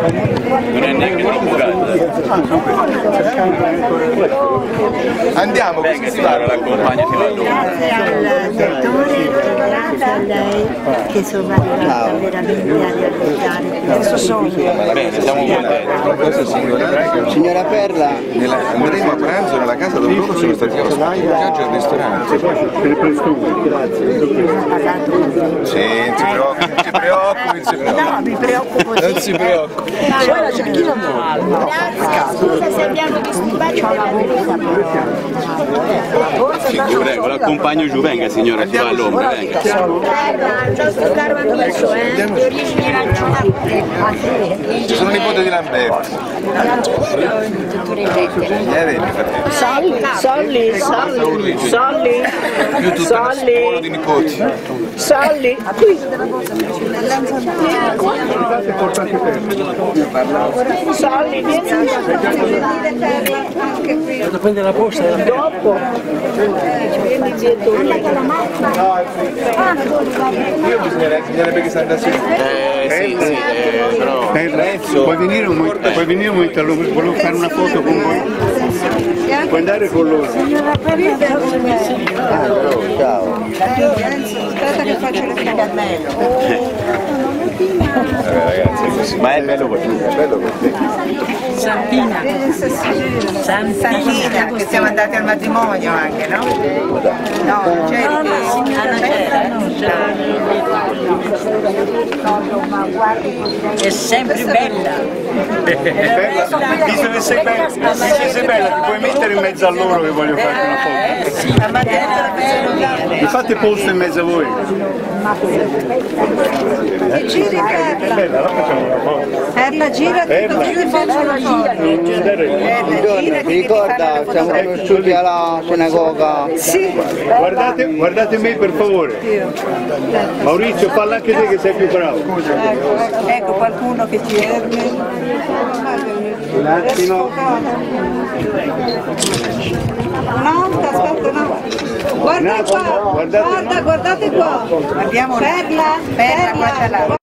Non è neanche troppo caldo. Andiamo, venga signora, l'accompagna fino a loro. Grazie al dottore, grazie a lei che sono arrivata veramente a realizzare questo sogno. Bene, siamo contenti. Signora Perla, andremo a pranzo nella casa dove loro sono stati ospiti, in viaggio al ristorante. Sì, non si preoccupi, non si preoccupi. No, mi preoccupo. Non si preoccupi. Guarda, c'è chi non Grazie, scusa se abbiamo disturbato. Prego, l'accompagno giù, venga signora, si va all'ombra, venga. Il nostro caro amico, di origine Sono nipote di Lamberti. Solli, Più tutta una scuola di nipoti. Solli, qui. Solli, vieni. Vado a prendere la borsa. Dopo. Io bisognerebbe che si andasse. Sì, però... Puoi venire un momento, volevo fare una foto con voi. Puoi andare con loro. Ciao. Aspetta che faccio le caramelle. Ragazzi, è così. Ma è bello così, è bello così. Santina, che siamo andati al matrimonio anche, no? No, È sempre bella. Visto che sei bella, ti puoi mettere in mezzo a loro che voglio fare una foto. Mi fate posto in mezzo a voi. Giri Bella, allora facciamo una foto. Perla, girati così ti faccio una Ti ricorda, siamo conosciuti alla sinagoga? Sì. Guardate me per favore. Maurizio, falla anche te che sei più bravo. Ecco qualcuno che ti Un attimo. No, aspetta, no. Guarda qua, guardate qua. Abbiamo Perla, guarda là.